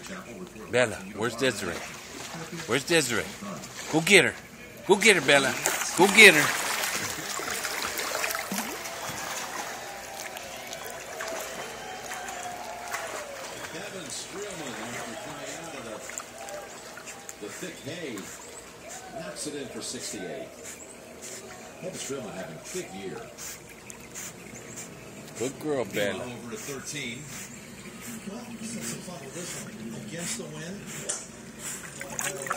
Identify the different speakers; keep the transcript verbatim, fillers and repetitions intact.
Speaker 1: Bella, where's Desiree? Where's Desiree? Go get her. Go get her, Bella. Go get her.
Speaker 2: The thick hay knocks it in for sixty-eight. Kevin Streelman having a big year.
Speaker 1: Good girl, Bella.
Speaker 2: Over to thirteen.
Speaker 3: Well, since the fun with this one, against the wind.